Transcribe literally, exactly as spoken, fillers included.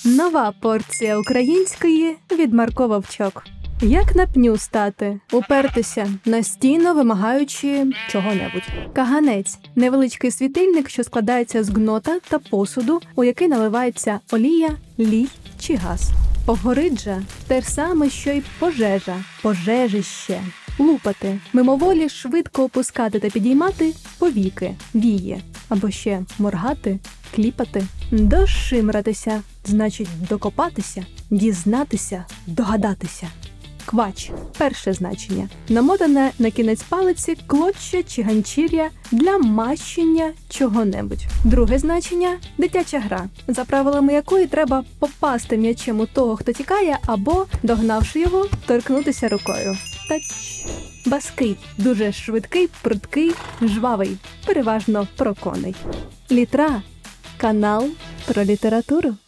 Нова порція української від Марко Вовчок. Як на пню стати? Упертися, настійно вимагаючи чого-небудь. Каганець – невеличкий світильник, що складається з гнота та посуду, у який наливається олія, лій чи газ. Погориджа – те ж саме, що й пожежа, пожежище. Лупати – мимоволі швидко опускати та підіймати повіки, вії. Або ще моргати, кліпати. Дошимратися – значить докопатися, дізнатися, догадатися. Квач – перше значення. Намотане на кінець палиці клоччя чи ганчір'я для мащення чого-небудь. Друге значення – дитяча гра, за правилами якої треба попасти м'ячем у того, хто тікає, або, догнавши його, торкнутися рукою. Тач. Баский – дуже швидкий, пруткий, жвавий, переважно про коней. Літра – канал про літературу.